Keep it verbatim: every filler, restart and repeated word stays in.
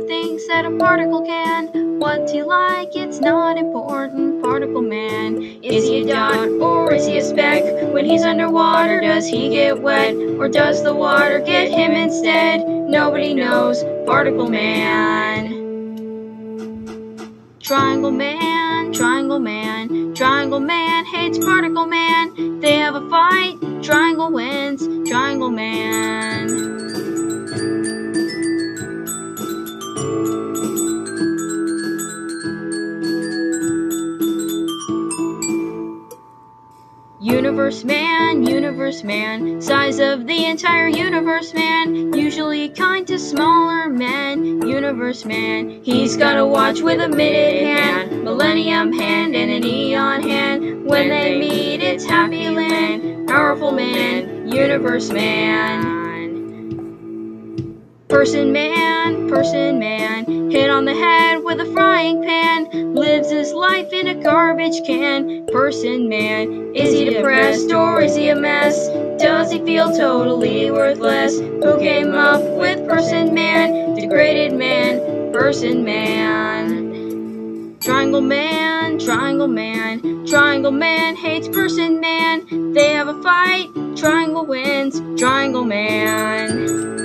of things that a particle can. What's he like? It's not important. Particle man. Is he a dot or is he a speck? When he's underwater, does he get wet? Or does the water get him instead? Nobody knows. Particle man. Triangle man, triangle man, triangle man hates particle man. They have a fight, triangle wins, triangle man. Universe man, universe man, size of the entire universe man, usually kind to smaller men. Universe man, he's got a watch with a minute hand, millennium hand, and an eon hand. When they meet, it's happy land. Powerful man, universe man. Person man, person man, hit on the head with a frying pan, lives his life in a garbage can. Person man, is he depressed or is he a mess? Does he feel totally worthless? Who came up with person man? Degraded man, person man. Triangle man, triangle man, triangle man hates person man. They have a fight, triangle wins, triangle man.